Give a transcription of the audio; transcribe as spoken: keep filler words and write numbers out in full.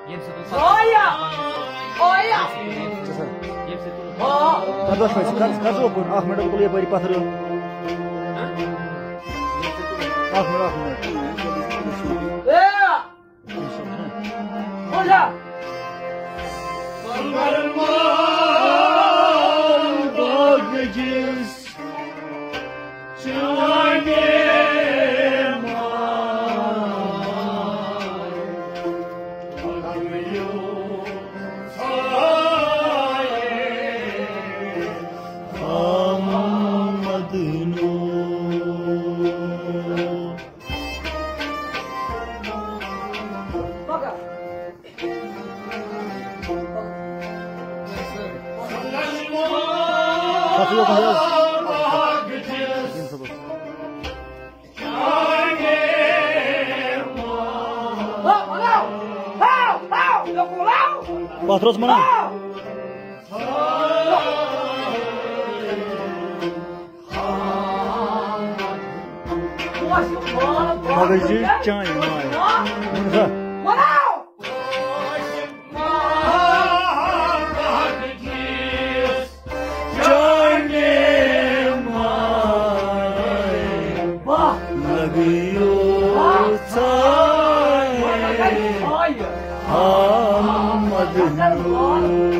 Olha! Olha! Kardeş Bey, kaç kaç okun? Ahmet okulu yapayım patırıyor. Ahmet Ahmet. Eee! Olha! Sarmarman bagacız Çaynem Ağlıyor saye Amadın o Baka! Patı yok mu yaz? Patros mana? Bagajı çay may. Bunsa. Olha! Amadın